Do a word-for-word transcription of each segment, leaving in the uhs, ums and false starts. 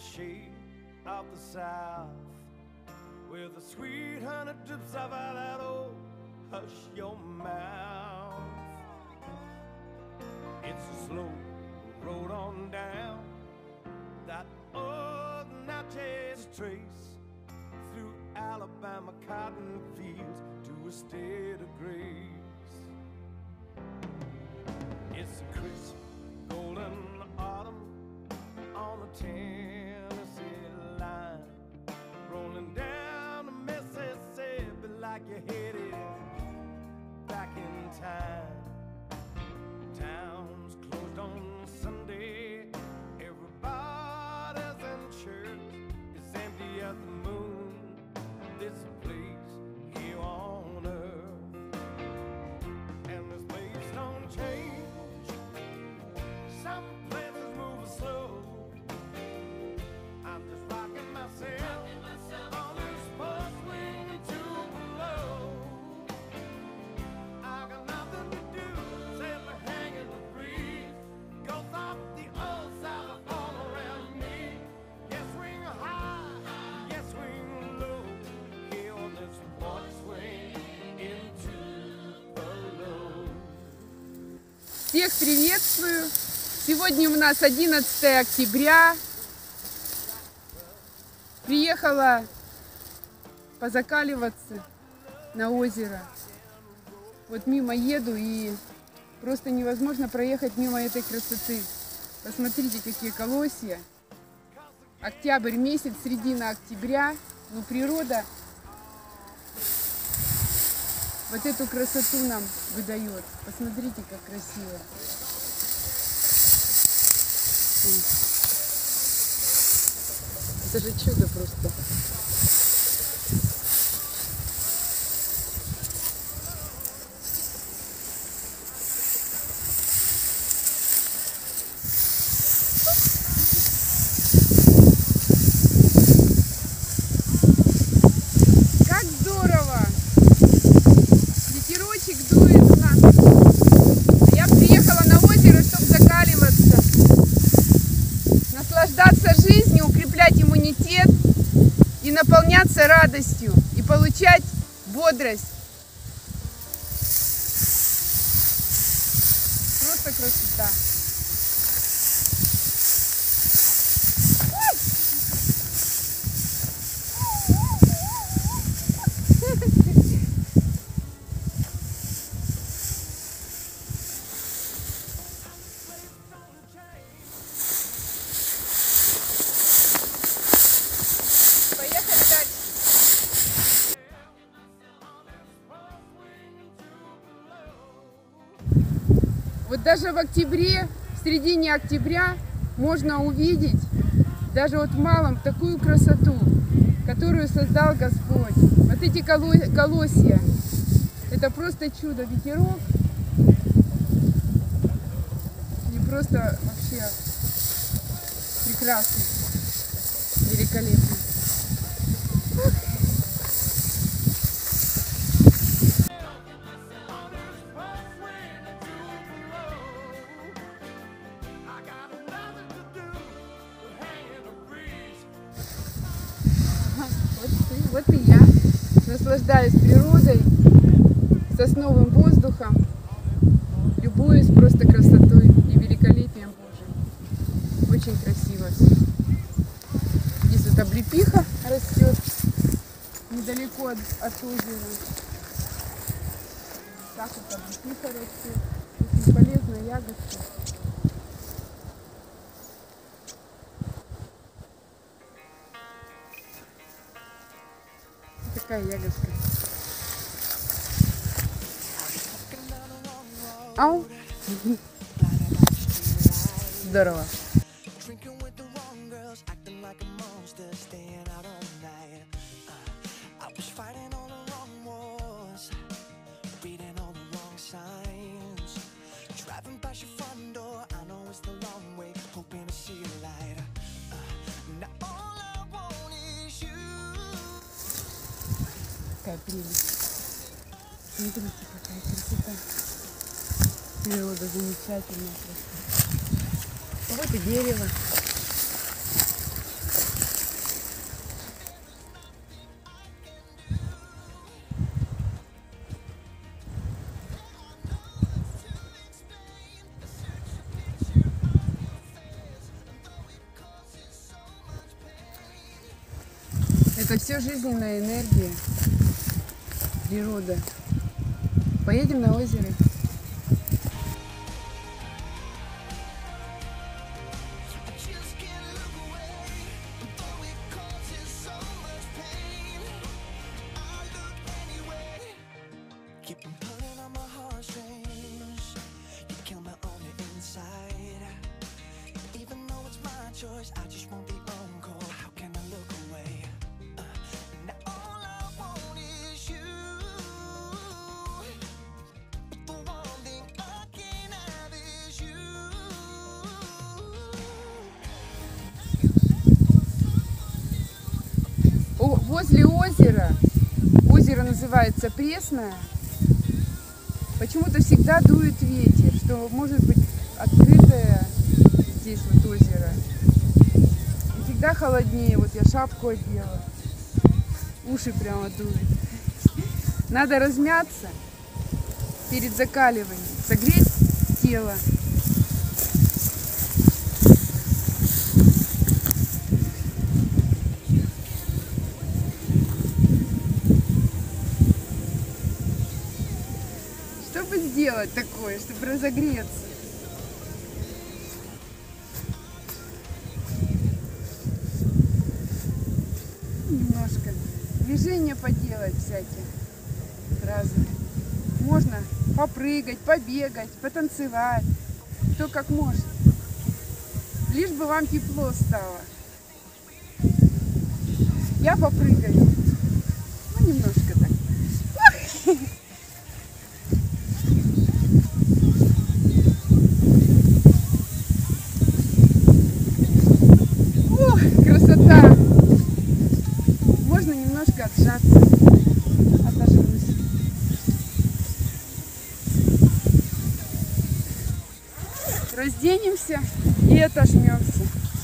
shade of the south, where the sweet honey drips out of that old hush your mouth. It's a slow road on down that old Natchez trace through Alabama cotton fields to a state of grace. It's a crisp golden autumn on the Tennessee line, rolling down the Mississippi like you're headed back in time. Town's closed on Sunday, everybody's in church, it's empty as the moon, this place here on earth. And this place don't change, some places move slow. I'm just rocking myself, rocking myself on this bus swinging to below. I got nothing to do, except for hang in the breeze. Goes off the old south all around me. Yes, swing high, yes, swing low. Here on this bus swing into below. Всех приветствую! Сегодня у нас одиннадцатое октября. Приехала позакаливаться на озеро. Вот мимо еду, и просто невозможно проехать мимо этой красоты. Посмотрите, какие колосья. Октябрь месяц, середина октября. Ну, природа вот эту красоту нам выдает. Посмотрите, как красиво. Это же чудо просто. Как здорово! Ветерочек дует у нас. Я приехала на озеро, чтобы закаливаться, наслаждаться жизнью, укреплять иммунитет и наполняться радостью и получать бодрость. Просто красота. Вот даже в октябре, в середине октября можно увидеть, даже вот в малом, такую красоту, которую создал Господь. Вот эти колосья, это просто чудо. Ветерок, и просто вообще прекрасный, великолепный. Вот и я наслаждаюсь природой, сосновым воздухом, любуюсь просто красотой и великолепием Божьим. Очень красиво все. Здесь вот облепиха растет недалеко от, от озера. Так вот облепиха растет. Очень полезная ягодка. Такая ягодка. Ау! Здорово. Какая прелесть. Смотрите, какая красота. Природа замечательная просто. Вот и дерево. Это все жизненная энергия, природа. Поедем на озеро. I just won't be uncle. How can I look away? Uh, now all I want is you. But the one thing I can't have is you. О, возле озера, озеро называется Пресное, почему-то всегда дует ветер, что может быть открытое здесь вот озеро. Всегда холоднее, вот я шапку одела, уши прямо дуют. Надо размяться перед закаливанием, согреть тело. Что бы сделать такое, чтобы разогреться? Немножко движения поделать всякие разные. Можно попрыгать, побегать, потанцевать, кто как может. Лишь бы вам тепло стало. Я попрыгаю. Ну, немножко так. О, красота! Можно немножко отжаться. Отожмусь. Разденемся и отожмемся.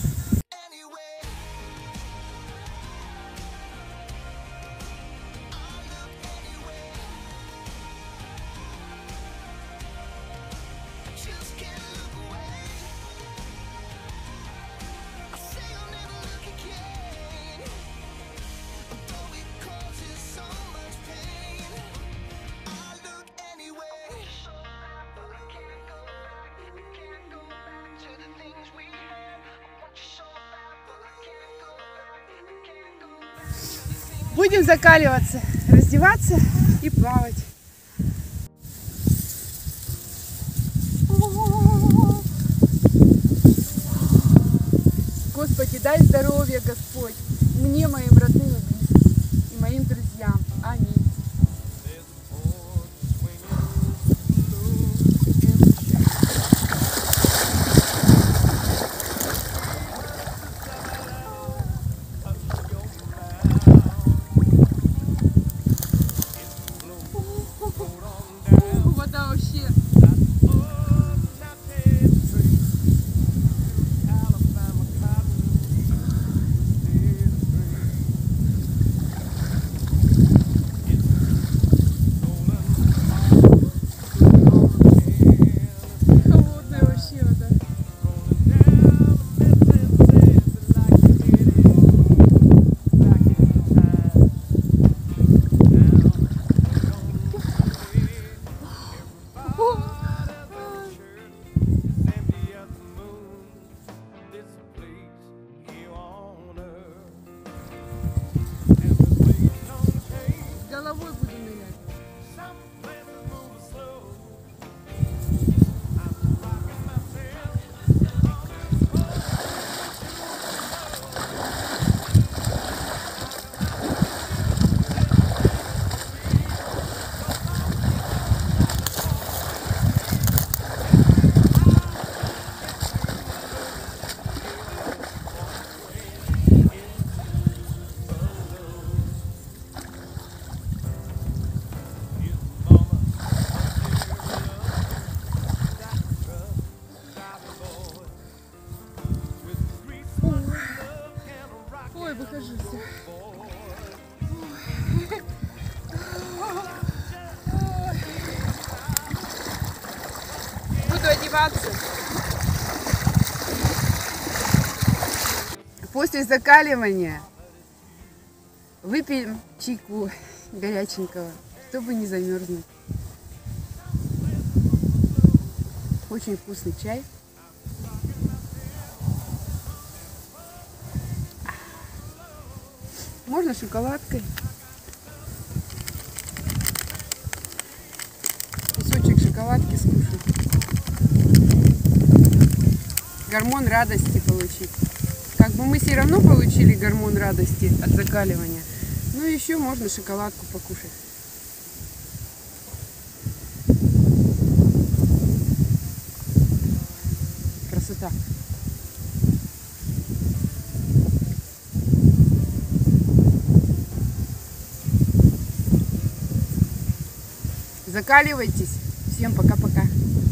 Будем закаливаться, раздеваться и плавать. Господи, дай здоровья, Господь, мне, моим родным и близким, и моим друзьям. Аминь. Вода вообще. Холодная вообще вода. Головой буду нырять. Ой, выхожу. Буду одеваться. После закаливания Выпьем чайку горяченького, чтобы не замерзнуть. Очень вкусный чай. Можно шоколадкой. Кусочек шоколадки скушать. Гормон радости получить. Как бы мы все равно получили гормон радости от закаливания. Но еще можно шоколадку покушать. Красота. Закаливайтесь. Всем пока-пока.